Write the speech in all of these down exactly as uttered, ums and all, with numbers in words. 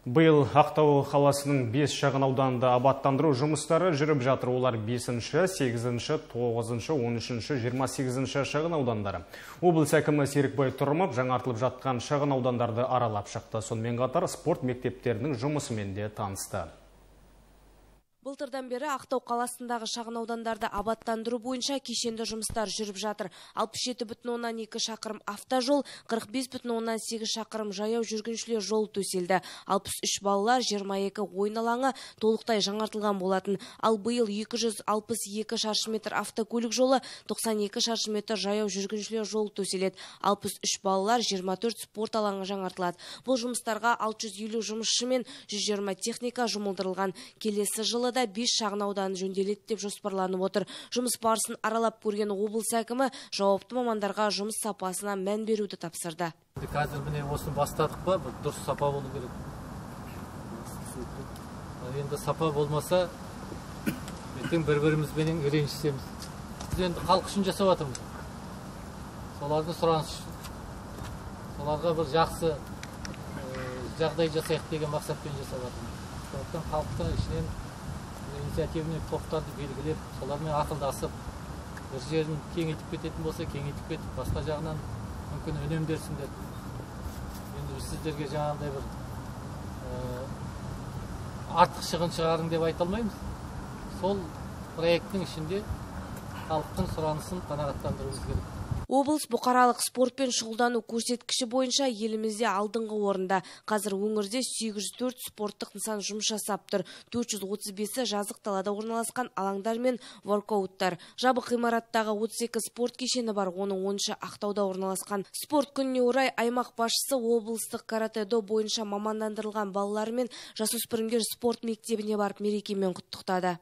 Биыл Ақтау қаласының бес шағын ауданында абаттандыру жұмыстары жүріп жатыр. Олар бесінші, сегізінші, тоғызыншы, он үшінші, жиырма сегізінші шағын аудандары. Облыс әкімі Серікбай Тұрымов жаңартылып жатқан шағын аудандарды аралап шықты. Сонымен қатар спорт мектептерінің жұмысымен де танысты. Былтырдан бері Ақтау қаласындағы шағын аудандарды абаттандыру бойынша кешенді жұмыстар жүріп жатыр. алпыс жеті бүтін оннан екі шақырым автожол, қырық бес бүтін оннан сегіз шақырым жаяу жүргіншілер жол төселді. алпыс үш балалар, жиырма екі ойын алаңы толықтай жаңартылған болатын. Ал биыл екі жүз алпыс екі шаршы метр автокөлік жолы, тоқсан екі шаршы метр жаяу жүргіншілер жол төселеді. алпыс үш балалар, жиырма төрт спорт алаңы жаңартылады. Бұл жұмыстарға алты жүз елу жұмысшы мен жүз жиырма техника жұмылдырылған. Келесі жылы бес шағын ауданы жөнделеді деп жоспарланып отыр. Жұмыс барысын аралап көрген облыс әкімі жауапты мамандарға жұмыс сапасына мән беруді тапсырды. Қазір міне осыны бастадық па, дұрыс сапа болу керек. Енді сапа болмаса, ертең бір-бірімізбен ренжісеміз. Біз енді халық үшін жасап жатырмыз. Солардың сұранысы үшін. Соларға бір жақсы жағдай жасайық деген мақсатпен жасап жатырмыз. Сондықтан халықтың ішінен инициативный топтарды белгілеп, солармен ақылдасып, бір жерін кеңейтіп кететін болса, кеңейтіп кетіп, басқа жағынан мүмкін үнемдерсіңдер. Енді сіздерге жаңағындай бір артық шығын шығарың деп айта алмаймыз. Сол проекттің ішінде халықтың сұранысын қанағаттандыруымыз керек. Облыс бұқаралық спортпен шұғылдану көрсеткіші бойынша елімізде алдыңғы орында. Қазір өңірде сегіз жүз төрт спорттық нысан жұмыс жасап тұр. төрт жүз отыз бесі жазық далада орналасқан алаңдар мен воркауттар. Жабық ғимараттағы отыз екі спорт кешені бар, оның оныншы Ақтауда орналасқан. Спорт күніне орай аймақ басшысы облыстық каратэ-до бойынша мамандандырылған балалар мен жасөспірімдер спорт мектебіне барып мерекемен құттықтады.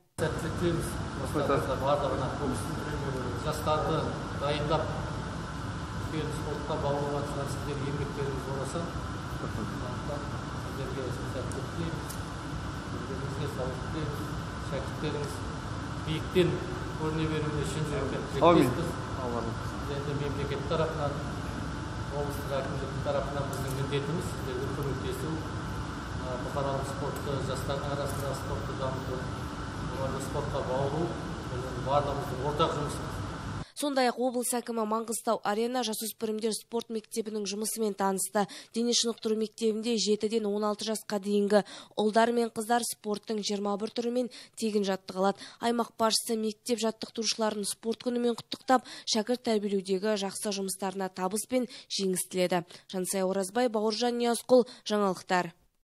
Жастарды дайындап спортқа баулуға жатқан сіздер еңбектеріңіз болса, сіздерге сәттілік тілейміз, сіздерге сауық тілейміз, шәкірттеріңіз биіктен көріне беруіне шын жүректен тілектеспіз. Енді мемлекет тарапынан, облыстық әкімдіктің тарапынан біздің міндетіміз сіздерге көмектесу, бұқаралық спортты, жастардың арасында спортты дамыту, оларды спортқа баулу, барлығымыздың ортақ жұмысымыз. Сондай-ақ облыс әкімі Маңғыстау арена жасөспірімдер спорт мектебінің жұмысымен танысты. Дене шынықтыру мектебінде жетіден он алты жасқа дейінгі ұлдар мен қыздар спорттың жиырма бір түрімен тегін жаттығылады. Аймақ басшысы мектеп жаттықтырушыларын спорт күнімен құттықтап, шәкірт тәрбиелеудегі жақсы жұмыстарына табыс пен жеңіс тіледі. Жансая Оразбай, Бауыржан Ниязқұл, жаңалықтар.